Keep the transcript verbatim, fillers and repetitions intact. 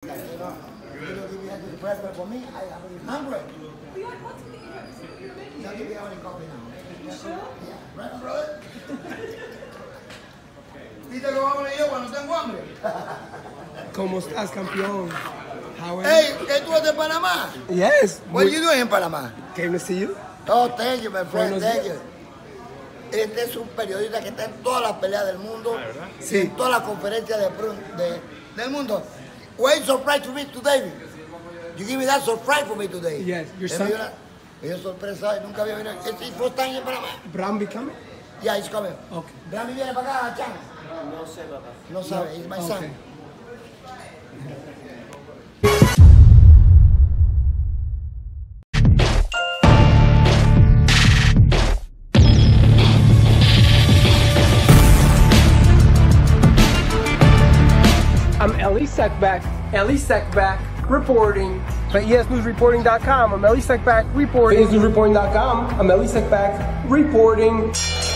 you know, you don't give me any breakfast for me. I am really hungry. Now give me only coffee now. You sure? Yeah, right, brother. ¿Viste cómo hablo yo cuando tengo hambre? ¿Cómo estás, campeón? How are Hey, ¿qué tú eres de Panamá? you? Yes. What are you doing in Panamá? Came to see you. Oh, thank you, my friend, Buenos thank días. you. Este es un periodista que está en todas las peleas del mundo, Sí. en todas las conferencias de, de, del mundo. Why you surprised to me today? You give me that surprise for me today. Yes, your Me son- dio una- me dio sorpresa, nunca había venido. It's his first time in Panamá. Bram be coming? Yeah, he's coming. Okay. Brami viene para acá, Chan. No sé, papá. No sabe, he's my son. Okay. I'm Ellie Seckback, Ellie Seckback, reporting for E S News Reporting dot com. I'm Ellie Seckback, reporting. E S News Reporting dot com. I'm Ellie Seckback, reporting.